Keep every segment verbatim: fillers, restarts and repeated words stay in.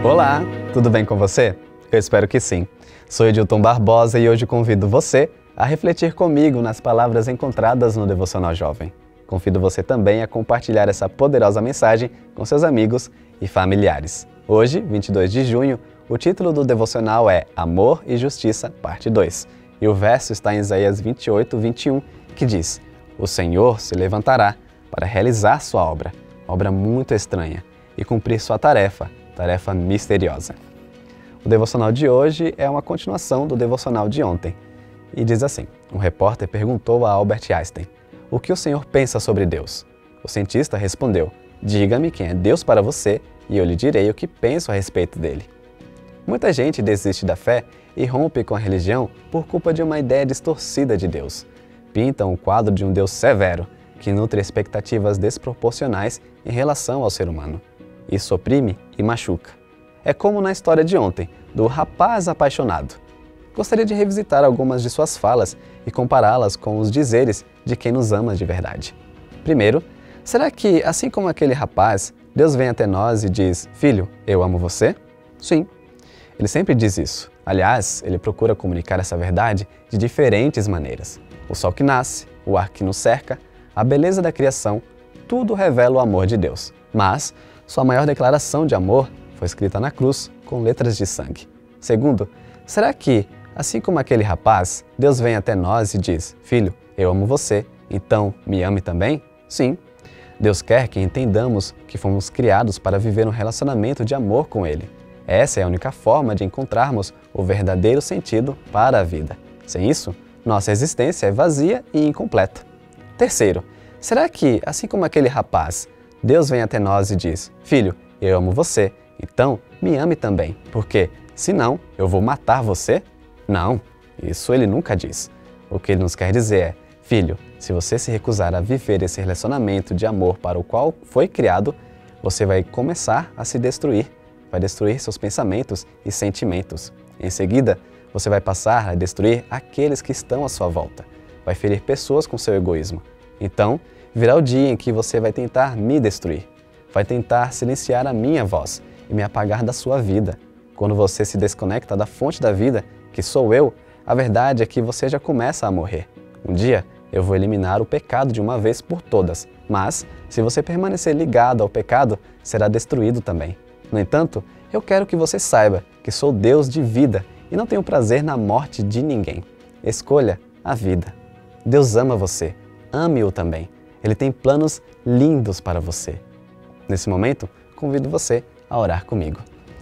Olá, tudo bem com você? Eu espero que sim. Sou Edilton Barbosa e hoje convido você a refletir comigo nas palavras encontradas no Devocional Jovem. Convido você também a compartilhar essa poderosa mensagem com seus amigos e familiares. Hoje, vinte e dois de junho, o título do devocional é Amor e Justiça, parte dois. E o verso está em Isaías vinte e oito, vinte e um, que diz: O Senhor se levantará para realizar sua obra, obra muito estranha, e cumprir sua tarefa, tarefa misteriosa. O devocional de hoje é uma continuação do devocional de ontem. E diz assim: um repórter perguntou a Albert Einstein: o que o senhor pensa sobre Deus? O cientista respondeu: diga-me quem é Deus para você e eu lhe direi o que penso a respeito dele. Muita gente desiste da fé e rompe com a religião por culpa de uma ideia distorcida de Deus. Pintam o quadro de um Deus severo, que nutre expectativas desproporcionais em relação ao ser humano. Isso oprime e machuca. É como na história de ontem, do rapaz apaixonado. Gostaria de revisitar algumas de suas falas e compará-las com os dizeres de quem nos ama de verdade. Primeiro, será que, assim como aquele rapaz, Deus vem até nós e diz: filho, eu amo você? Sim. Ele sempre diz isso. Aliás, ele procura comunicar essa verdade de diferentes maneiras. O sol que nasce, o ar que nos cerca, a beleza da criação, tudo revela o amor de Deus. Mas sua maior declaração de amor foi escrita na cruz com letras de sangue. Segundo, será que, assim como aquele rapaz, Deus vem até nós e diz: filho, eu amo você, então me ame também? Sim. Deus quer que entendamos que fomos criados para viver um relacionamento de amor com Ele. Essa é a única forma de encontrarmos o verdadeiro sentido para a vida. Sem isso, nossa existência é vazia e incompleta. Terceiro, será que, assim como aquele rapaz, Deus vem até nós e diz: filho, eu amo você, então me ame também, porque, senão, eu vou matar você? Não, isso Ele nunca diz. O que Ele nos quer dizer é: filho, se você se recusar a viver esse relacionamento de amor para o qual foi criado, você vai começar a se destruir, vai destruir seus pensamentos e sentimentos. Em seguida, você vai passar a destruir aqueles que estão à sua volta, vai ferir pessoas com seu egoísmo. Então, virá o dia em que você vai tentar me destruir, vai tentar silenciar a minha voz e me apagar da sua vida. Quando você se desconecta da fonte da vida, que sou eu, a verdade é que você já começa a morrer. Um dia, eu vou eliminar o pecado de uma vez por todas, mas, se você permanecer ligado ao pecado, será destruído também. No entanto, eu quero que você saiba que sou Deus de vida e não tenho prazer na morte de ninguém. Escolha a vida. Deus ama você. Ame-o também. Ele tem planos lindos para você. Nesse momento, convido você a orar comigo.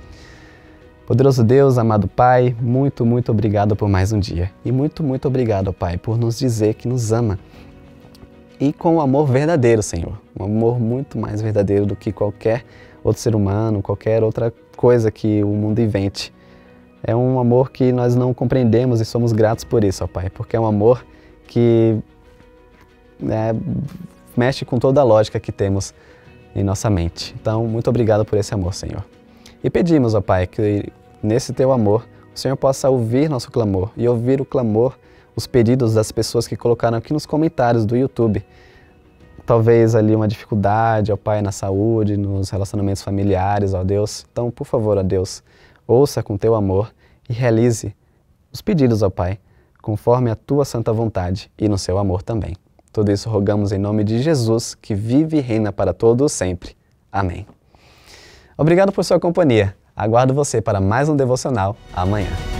Poderoso Deus, amado Pai, muito, muito obrigado por mais um dia. E muito, muito obrigado, Pai, por nos dizer que nos ama. E com um amor verdadeiro, Senhor. Um amor muito mais verdadeiro do que qualquer outro ser humano, qualquer outra coisa que o mundo invente. É um amor que nós não compreendemos e somos gratos por isso, ó Pai, porque é um amor que é, mexe com toda a lógica que temos em nossa mente. Então, muito obrigado por esse amor, Senhor. E pedimos, ó Pai, que nesse Teu amor, o Senhor possa ouvir nosso clamor e ouvir o clamor, os pedidos das pessoas que colocaram aqui nos comentários do YouTube. Talvez ali uma dificuldade, ó Pai, na saúde, nos relacionamentos familiares, ó Deus. Então, por favor, ó Deus, ouça com Teu amor e realize os pedidos, ó Pai, conforme a Tua santa vontade e no Seu amor também. Tudo isso rogamos em nome de Jesus, que vive e reina para todos sempre. Amém. Obrigado por sua companhia. Aguardo você para mais um devocional amanhã.